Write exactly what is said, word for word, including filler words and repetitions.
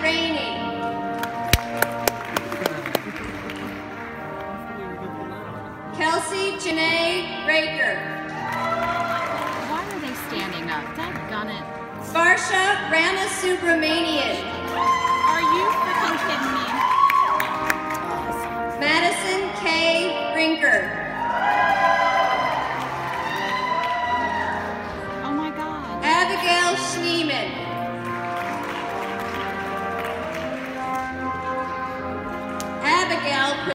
Rainey. Kelsey Janae Raker. Why are they standing up? Daggone it. Varsha Ramasubramanian. Are you freaking kidding me? Madison K. Rinker. Oh my God. Abigail Schneeman.